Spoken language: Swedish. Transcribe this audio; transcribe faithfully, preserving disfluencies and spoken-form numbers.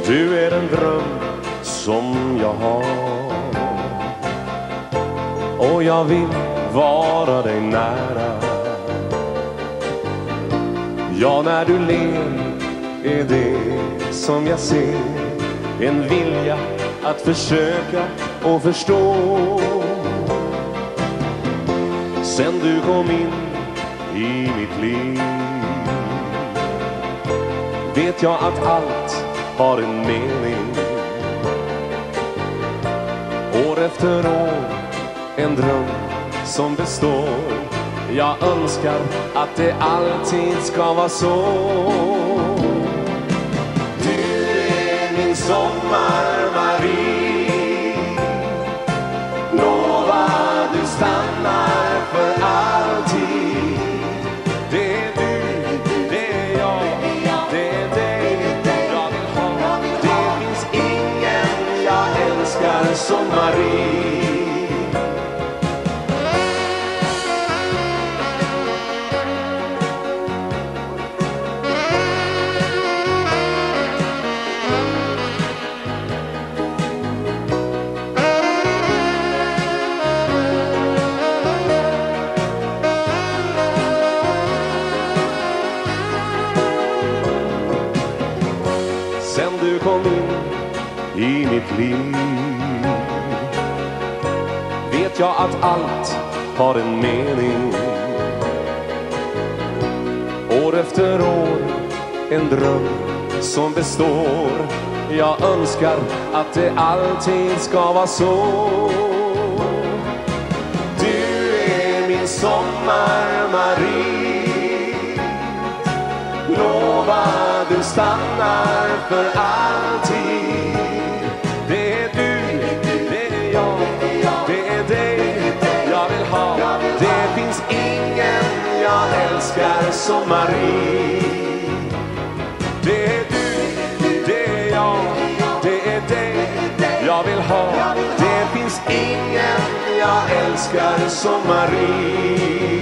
Du är en dröm som jag har, och jag vill vara dig nära. Ja, när du ler är det som jag ser, en vilja att försöka och förstå. Sen du kom in i mitt liv vet jag att allt har en mening. År efter år en dröm som består. Jag önskar att det alltid ska vara så. Du är min sommar, Marie. Lova du stannar för alltid. Det är du, det är jag, det är dig jag vill ha. Det finns ingen jag älskar som Marie. Sen du kom in i mitt liv vet jag att allt har en mening. År efter år en dröm som består. Jag önskar att det alltid ska vara så. Du är min sommar, Marie. Lova du stannar för alltid. Det är du, det är jag, det är dig jag vill ha. Det finns ingen jag älskar som Marie. Det är du, det är jag, det är dig jag vill ha. Det finns ingen jag älskar som Marie.